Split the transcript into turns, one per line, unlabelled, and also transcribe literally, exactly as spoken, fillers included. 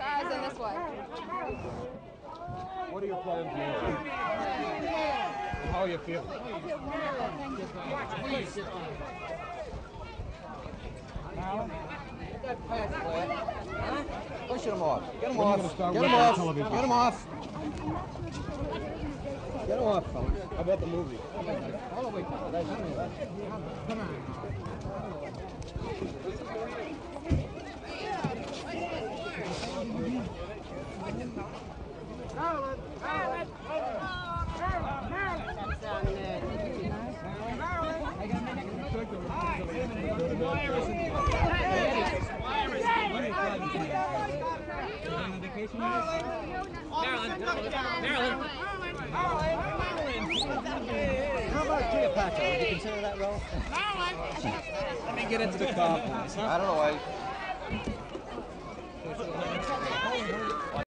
Guys, in this way.
What are your plans now? How are you feeling?
Marilyn? Push them off. Get them
When are you
off.
gonna start
Get them
working on
off.
television?
Get them off. Get them off, fellas.
How about the movie?
All the way. Come on.
Marilyn! Marilyn! Marilyn!
Marilyn.
How about Cleopatra? Would you consider that role?
Let me get into the car, please.
I don't know why.